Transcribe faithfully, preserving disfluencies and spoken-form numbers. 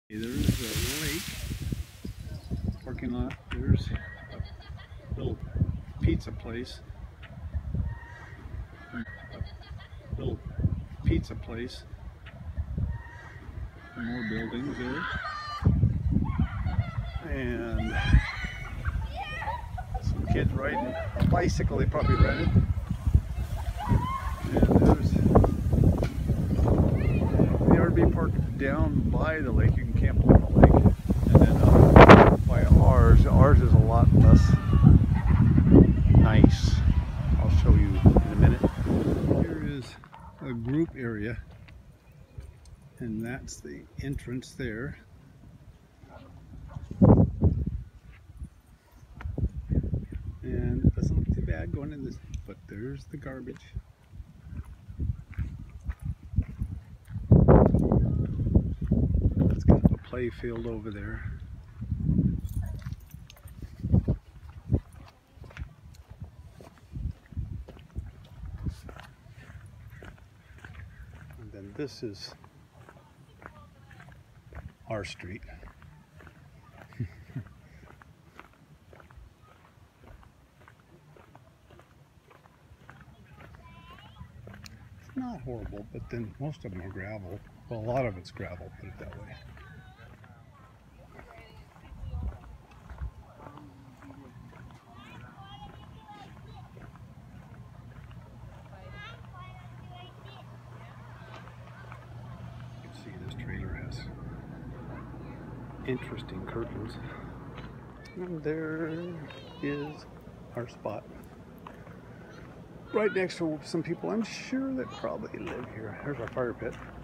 There's a lake parking lot. There's a little pizza place. A little pizza place. More buildings there. And some kids riding a bicycle they probably rented. And there's the R V parked down by the lake. You can camp on the lake. And then up by ours, ours is a lot less nice. I'll show you in a minute. Here is a group area, and that's the entrance there. And it doesn't look too bad going in this, but there's the garbage. It's kind of a play field over there. And then this is our street. It's not horrible, but then most of them are gravel. Well, a lot of it's gravel, put it that way. You can see this trailer has interesting curtains. And there is our spot. Right next to some people I'm sure that probably live here. There's our fire pit.